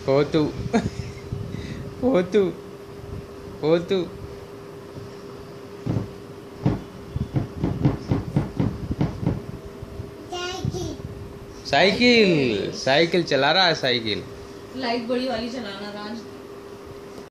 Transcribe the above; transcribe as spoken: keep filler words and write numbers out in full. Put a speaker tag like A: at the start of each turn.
A: फोतू फोतू फोतू। Cycle cycle चला रहा है साइकिल।
B: लाइट बड़ी वाली चलाना राज।